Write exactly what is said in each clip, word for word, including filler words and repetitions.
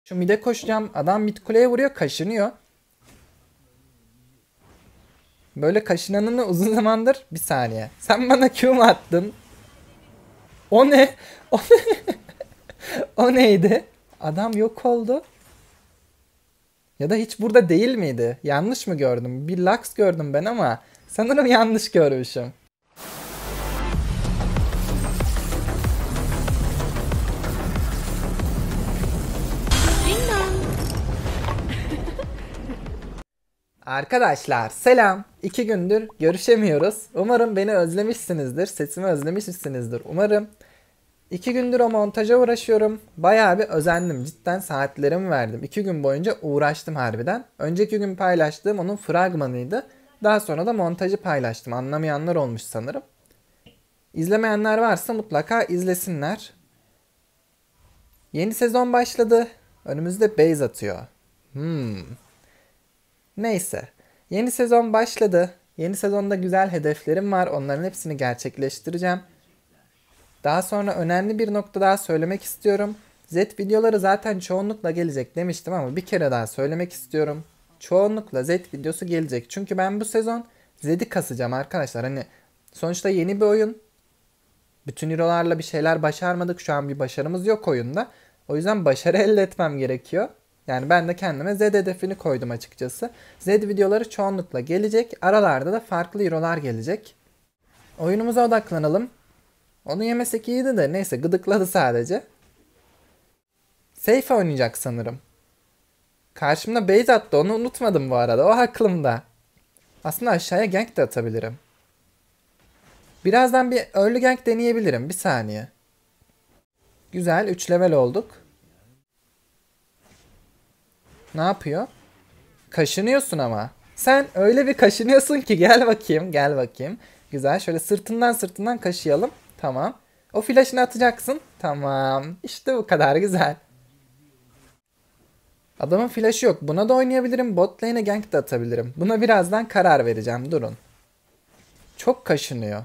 Şu mide koşacağım. Adam mid kuleye vuruyor, kaşınıyor. Böyle kaşınanını uzun zamandır bir saniye. Sen bana Q mu attın? O ne? O, o neydi? Adam yok oldu. Ya da hiç burada değil miydi? Yanlış mı gördüm? Bir Lux gördüm ben ama sanırım yanlış görmüşüm. Arkadaşlar selam. İki gündür görüşemiyoruz. Umarım beni özlemişsinizdir. Sesimi özlemişsinizdir. Umarım. İki gündür o montaja uğraşıyorum. Bayağı bir özendim. Cidden saatlerimi verdim. İki gün boyunca uğraştım harbiden. Önceki gün paylaştığım onun fragmanıydı. Daha sonra da montajı paylaştım. Anlamayanlar olmuş sanırım. İzlemeyenler varsa mutlaka izlesinler. Yeni sezon başladı. Önümüzde base atıyor. Hmm. Neyse. Yeni sezon başladı. Yeni sezonda güzel hedeflerim var. Onların hepsini gerçekleştireceğim. Daha sonra önemli bir nokta daha söylemek istiyorum. Z videoları zaten çoğunlukla gelecek demiştim ama bir kere daha söylemek istiyorum. Çoğunlukla Z videosu gelecek. Çünkü ben bu sezon Z'di kasacağım arkadaşlar. Hani sonuçta yeni bir oyun. Bütün hero'larla bir şeyler başarmadık. Şu an bir başarımız yok oyunda. O yüzden başarı elde etmem gerekiyor. Yani ben de kendime Z hedefini koydum açıkçası. Z videoları çoğunlukla gelecek. Aralarda da farklı hero'lar gelecek. Oyunumuza odaklanalım. Onu yemesek iyiydi de neyse gıdıkladı sadece. Safe oynayacak sanırım. Karşımda base attı, onu unutmadım bu arada, o aklımda. Aslında aşağıya gank de atabilirim. Birazdan bir early gank deneyebilirim, bir saniye. Güzel, üç level olduk. Ne yapıyor? Kaşınıyorsun ama. Sen öyle bir kaşınıyorsun ki gel bakayım, gel bakayım. Güzel, şöyle sırtından sırtından kaşıyalım. Tamam. O flash'ını atacaksın. Tamam. İşte bu kadar güzel. Adamın flash'ı yok. Buna da oynayabilirim. Bot lane'e gank de atabilirim. Buna birazdan karar vereceğim. Durun. Çok kaşınıyor.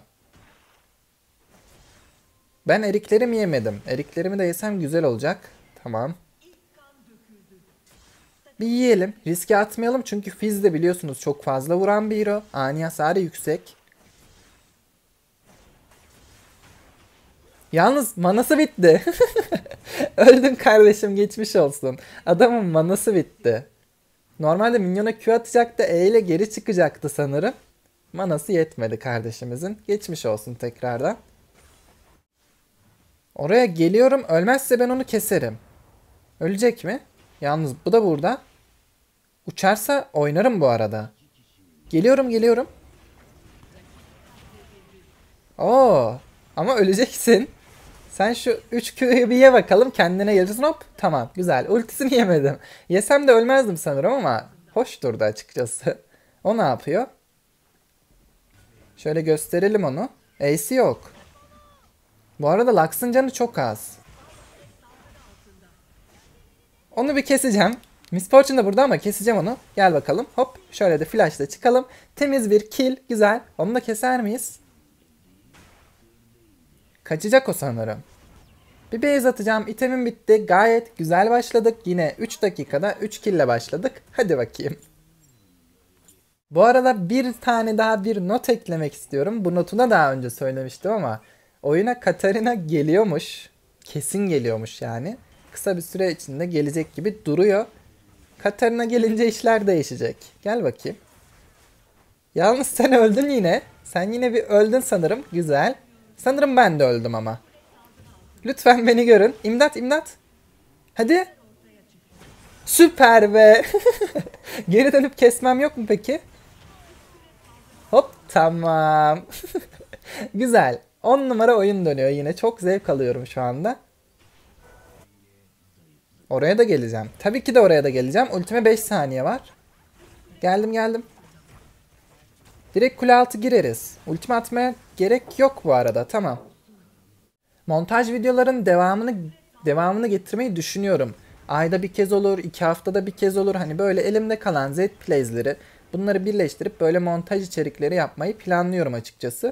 Ben eriklerimi yemedim. Eriklerimi de yesem güzel olacak. Tamam. Bir yiyelim. Riske atmayalım çünkü Fizz de biliyorsunuz çok fazla vuran bir hero. Ani hasarı yüksek. Yalnız manası bitti. Öldün kardeşim, geçmiş olsun. Adamın manası bitti. Normalde minyona Q atacaktı, E ile geri çıkacaktı sanırım. Manası yetmedi kardeşimizin. Geçmiş olsun tekrardan. Oraya geliyorum. Ölmezse ben onu keserim. Ölecek mi? Yalnız bu da burada. Uçarsa oynarım bu arada. Geliyorum geliyorum. Oo, ama öleceksin. Sen şu üç Q'yu bir ye bakalım, kendine gelirsin, hop. Tamam, güzel. Ultisini yemedim. Yesem de ölmezdim sanırım ama hoş durdu açıkçası. O ne yapıyor? Şöyle gösterelim onu. Ace'i yok. Bu arada Lux'ın canı çok az. Onu bir keseceğim. Miss Fortune da burada ama keseceğim onu. Gel bakalım. Hop. Şöyle de flashla çıkalım. Temiz bir kill. Güzel. Onu da keser miyiz? Kaçacak o sanırım. Bir base atacağım. İtemim bitti. Gayet güzel başladık. Yine üç dakikada üç kill ile başladık. Hadi bakayım. Bu arada bir tane daha bir not eklemek istiyorum. Bu notu da daha önce söylemiştim ama oyuna Katarina geliyormuş. Kesin geliyormuş yani. Kısa bir süre içinde gelecek gibi duruyor. Katarina gelince işler değişecek. Gel bakayım. Yalnız sen öldün yine. Sen yine bir öldün sanırım. Güzel. Sanırım ben de öldüm ama. Lütfen beni görün. İmdat imdat. Hadi. Süper be. Geri dönüp kesmem yok mu peki? Hop tamam. Güzel. on numara oyun dönüyor yine. Çok zevk alıyorum şu anda. Oraya da geleceğim. Tabii ki de oraya da geleceğim. Ultime beş saniye var. Geldim geldim. Direkt kule altı gireriz. Ultime atmaya gerek yok bu arada. Tamam. Montaj videoların devamını devamını getirmeyi düşünüyorum. Ayda bir kez olur, iki haftada bir kez olur. Hani böyle elimde kalan Z plays'leri, bunları birleştirip böyle montaj içerikleri yapmayı planlıyorum açıkçası.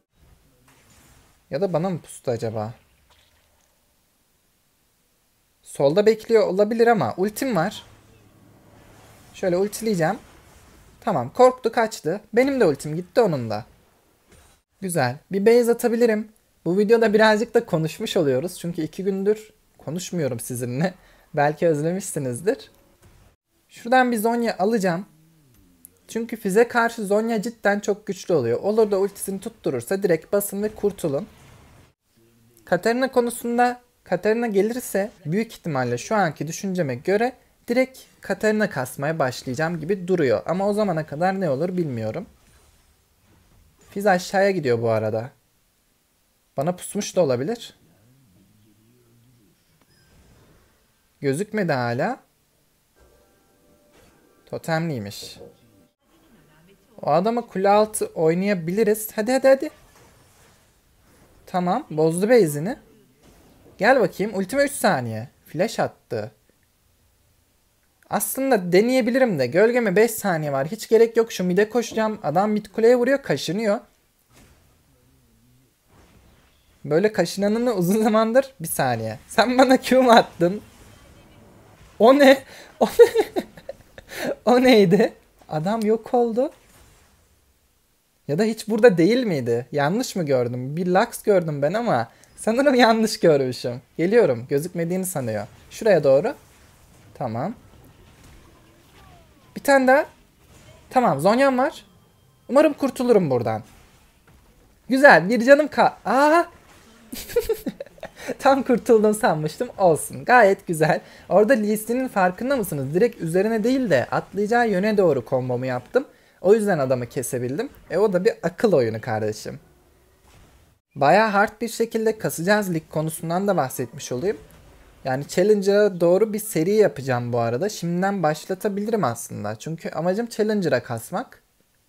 Ya da bana mı pustu acaba? Solda bekliyor olabilir ama ultim var. Şöyle ultileyeceğim. Tamam, korktu kaçtı. Benim de ultim gitti, onun da. Güzel. Bir base atabilirim. Bu videoda birazcık da konuşmuş oluyoruz. Çünkü iki gündür konuşmuyorum sizinle. Belki özlemişsinizdir. Şuradan bir Zhonya alacağım. Çünkü Fizz'e karşı Zhonya cidden çok güçlü oluyor. Olur da ultisini tutturursa direkt basın ve kurtulun. Katarina konusunda, Katarina gelirse büyük ihtimalle şu anki düşünceme göre direkt Katarina kasmaya başlayacağım gibi duruyor. Ama o zamana kadar ne olur bilmiyorum. Fizz aşağıya gidiyor bu arada. Bana pusmuş da olabilir. Gözükmedi hala. Totemliymiş. O adama kule altı oynayabiliriz. Hadi hadi hadi. Tamam, bozdu base'ini. Gel bakayım, ultime üç saniye. Flash attı. Aslında deneyebilirim de. Gölgeme beş saniye var. Hiç gerek yok. Şu mid'e koşacağım. Adam mid kuleye vuruyor. Kaşınıyor. Böyle kaşınanını uzun zamandır. Bir saniye. Sen bana Q mu attın? O ne? O ne? O neydi? Adam yok oldu. Ya da hiç burada değil miydi? Yanlış mı gördüm? Bir Lux gördüm ben ama sanırım yanlış görmüşüm. Geliyorum. Gözükmediğini sanıyor. Şuraya doğru. Tamam. Bir tane daha. Tamam, Zhonya'm var. Umarım kurtulurum buradan. Güzel, bir canım ka... Aa! Tam kurtuldum sanmıştım. Olsun. Gayet güzel. Orada Lee Sin'in farkında mısınız? Direkt üzerine değil de atlayacağı yöne doğru kombomu yaptım. O yüzden adamı kesebildim. E o da bir akıl oyunu kardeşim. Bayağı hard bir şekilde kasacağız lig konusundan da bahsetmiş olayım. Yani Challenger'a doğru bir seri yapacağım bu arada. Şimdiden başlatabilirim aslında. Çünkü amacım Challenger'a kasmak.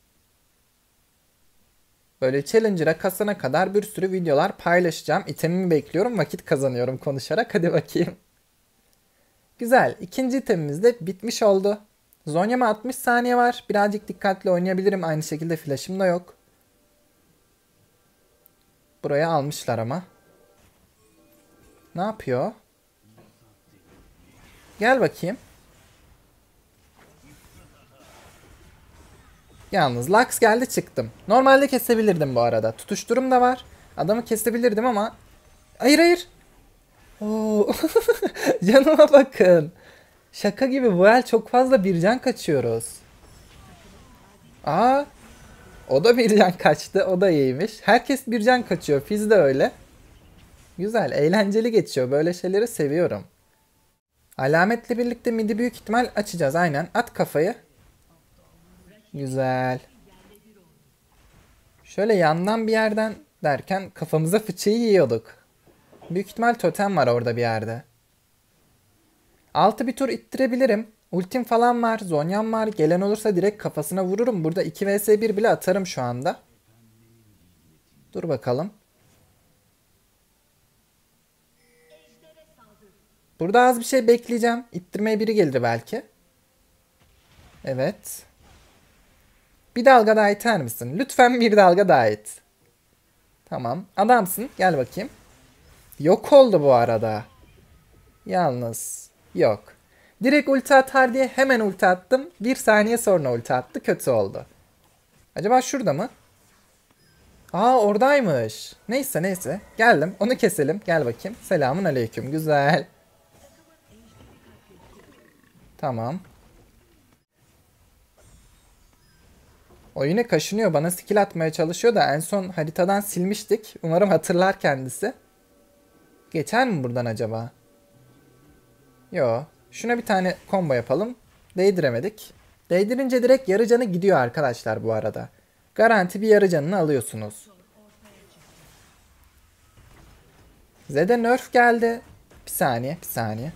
Böyle Challenger'a kasana kadar bir sürü videolar paylaşacağım. İtemimi bekliyorum. Vakit kazanıyorum konuşarak. Hadi bakayım. Güzel. İkinci itemimiz de bitmiş oldu. Zhonya'ma altmış saniye var. Birazcık dikkatli oynayabilirim. Aynı şekilde flash'ım da yok. Buraya almışlar ama. Ne yapıyor? Gel bakayım. Yalnız Lux geldi, çıktım. Normalde kesebilirdim bu arada. Tutuşturum da var. Adamı kesebilirdim ama. Hayır hayır. Oo. Canıma bakın. Şaka gibi, bu el çok fazla bir can kaçıyoruz. Aa. O da bir can kaçtı. O da iyiymiş. Herkes bir can kaçıyor. Fizz de öyle. Güzel. Eğlenceli geçiyor. Böyle şeyleri seviyorum. Alametle birlikte midi büyük ihtimal açacağız. Aynen. At kafayı. Güzel. Şöyle yandan bir yerden derken kafamıza fıçıyı yiyorduk. Büyük ihtimal totem var orada bir yerde. Altı bir tur ittirebilirim. Ultim falan var. Zhonya'm var. Gelen olursa direkt kafasına vururum. Burada iki vs bir bile atarım şu anda. Dur bakalım. Burada az bir şey bekleyeceğim. İttirmeye biri gelir belki. Evet. Bir dalga daha iter misin? Lütfen bir dalga daha it. Tamam. Adamsın. Gel bakayım. Yok oldu bu arada. Yalnız. Yok. Direkt ulti atar diye hemen ulti attım. Bir saniye sonra ulti attı. Kötü oldu. Acaba şurada mı? Aa, oradaymış. Neyse neyse. Geldim. Onu keselim. Gel bakayım. Selamun aleyküm. Güzel. Tamam. O yine kaşınıyor. Bana skill atmaya çalışıyor da en son haritadan silmiştik. Umarım hatırlar kendisi. Geçer mi buradan acaba? Yo. Şuna bir tane combo yapalım. Değdiremedik. Değdirince direkt yarı canı gidiyor arkadaşlar bu arada. Garanti bir yarı canını alıyorsunuz. Zed'e nerf geldi. Bir saniye, bir saniye.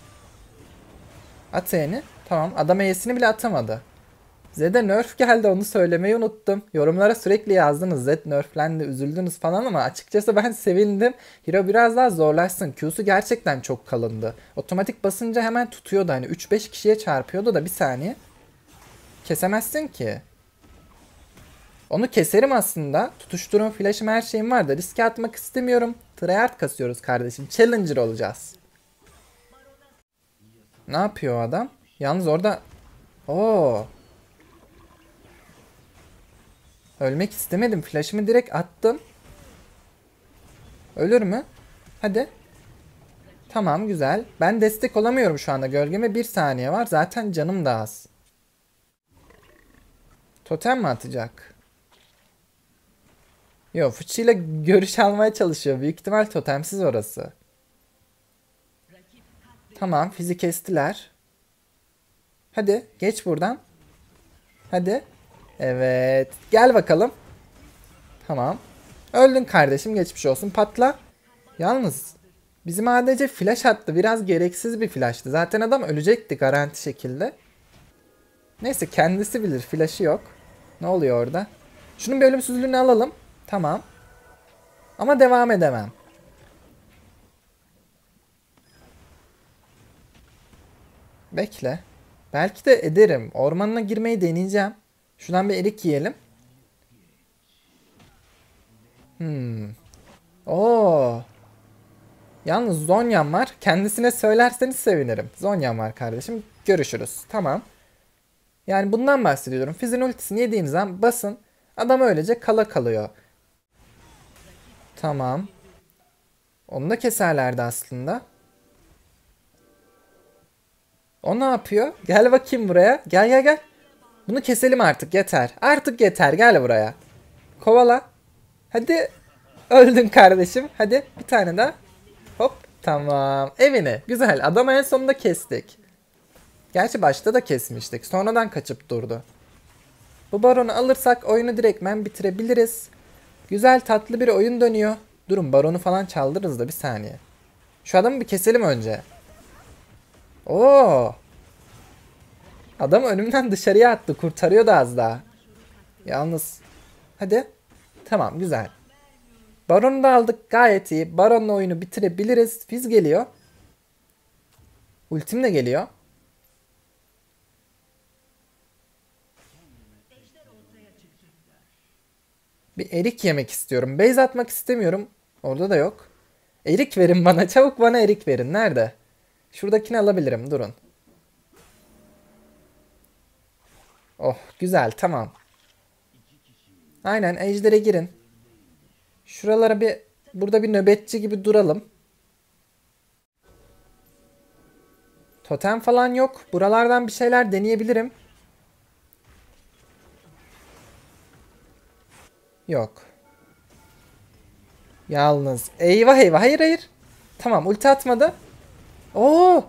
At E'ni. Tamam, adam E'sini bile atamadı. Zed'e nerf geldi, onu söylemeyi unuttum. Yorumlara sürekli yazdınız Zed nerflendi, üzüldünüz falan ama açıkçası ben sevindim. Hero biraz daha zorlaşsın. Q'su gerçekten çok kalındı. Otomatik basınca hemen tutuyordu, hani üç beş kişiye çarpıyordu da bir saniye. Kesemezsin ki. Onu keserim aslında. Tutuşturum, flash'ım, her şeyim var da riske atmak istemiyorum. Tryhard kasıyoruz kardeşim. Challenger olacağız. Ne yapıyor o adam? Yalnız orada... Oo. Ölmek istemedim. Flash'ımı direkt attım. Ölür mü? Hadi. Tamam, güzel. Ben destek olamıyorum şu anda. Gölgeme bir saniye var. Zaten canım da az. Totem mi atacak? Yo, Fuchi ile görüş almaya çalışıyor. Büyük ihtimal totemsiz orası. Tamam, fizi kestiler. Hadi geç buradan. Hadi. Evet. Gel bakalım. Tamam. Öldün kardeşim, geçmiş olsun. Patla. Yalnız bizim A D C flash attı. Biraz gereksiz bir flash'tı. Zaten adam ölecekti garanti şekilde. Neyse, kendisi bilir. Flash'ı yok. Ne oluyor orada? Şunun bir ölümsüzlüğünü alalım. Tamam. Ama devam edemem. Bekle. Belki de ederim. Ormanına girmeyi deneyeceğim. Şuradan bir erik yiyelim. Hmm. Oo. Yalnız Zhonya'n var. Kendisine söylerseniz sevinirim. Zhonya'n var kardeşim. Görüşürüz. Tamam. Yani bundan bahsediyorum. Fizz'in ultisini yediğiniz zaman basın. Adam öylece kala kalıyor. Tamam. Onu da keserlerdi aslında. O ne yapıyor? Gel bakayım buraya. Gel gel gel. Bunu keselim artık, yeter. Artık yeter, gel buraya. Kovala. Hadi. Öldün kardeşim. Hadi bir tane daha. Hop. Tamam. Evine. Güzel. Adamı en sonunda kestik. Gerçi başta da kesmiştik. Sonradan kaçıp durdu. Bu baronu alırsak oyunu direktmen bitirebiliriz. Güzel tatlı bir oyun dönüyor. Durun, baronu falan çaldırırız da bir saniye. Şu adamı bir keselim önce. Oo. Adam önümden dışarıya attı. Kurtarıyordu az daha. Yalnız. Hadi. Tamam, güzel. Baron'u da aldık. Gayet iyi. Baron'la oyunu bitirebiliriz. Fizz geliyor. Ultim de geliyor. Bir erik yemek istiyorum. Base atmak istemiyorum. Orada da yok. Erik verin bana. Çabuk bana erik verin. Nerede? Şuradakini alabilirim. Durun. Oh, güzel. Tamam. Aynen. Ejder'e girin. Şuralara bir... Burada bir nöbetçi gibi duralım. Totem falan yok. Buralardan bir şeyler deneyebilirim. Yok. Yalnız. Eyvah eyvah. Hayır hayır. Tamam, ulti atmadı. Oo.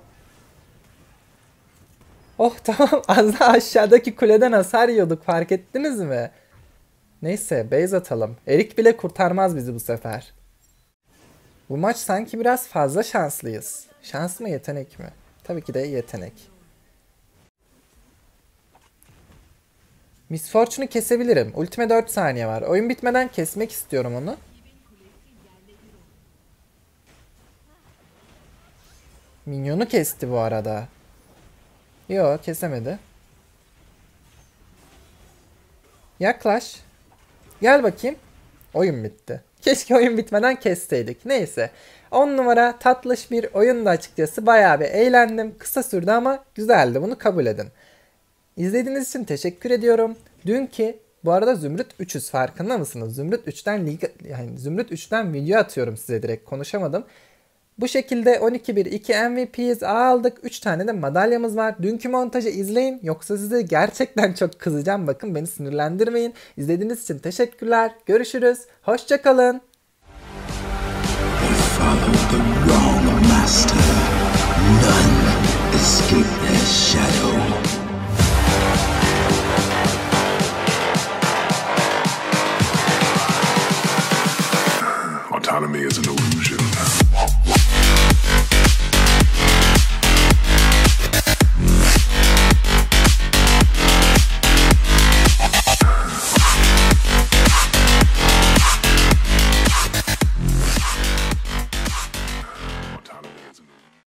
Oh tamam. Az daha aşağıdaki kuleden hasar yiyorduk. Fark ettiniz mi? Neyse, base atalım. Erik bile kurtarmaz bizi bu sefer. Bu maç sanki biraz fazla şanslıyız. Şans mı, yetenek mi? Tabii ki de yetenek. Miss Fortune'u kesebilirim. Ultime dört saniye var. Oyun bitmeden kesmek istiyorum onu. Minyonu kesti bu arada. Yo, kesemedi. Yaklaş. Gel bakayım. Oyun bitti. Keşke oyun bitmeden kesseydik. Neyse. on numara tatlış bir oyundu açıkçası. Bayağı bir eğlendim. Kısa sürdü ama güzeldi. Bunu kabul edin. İzlediğiniz için teşekkür ediyorum. Dünkü bu arada Zümrüt üçüz, farkında mısınız? Zümrüt üçten lig, yani Zümrüt üçten video atıyorum size, direkt konuşamadım. Bu şekilde on iki bir iki M V P'yiz, aldık. üç tane de madalyamız var. Dünkü montajı izleyin. Yoksa size gerçekten çok kızacağım. Bakın, beni sinirlendirmeyin. İzlediğiniz için teşekkürler. Görüşürüz. Hoşça kalın. Autonomy is an illusion.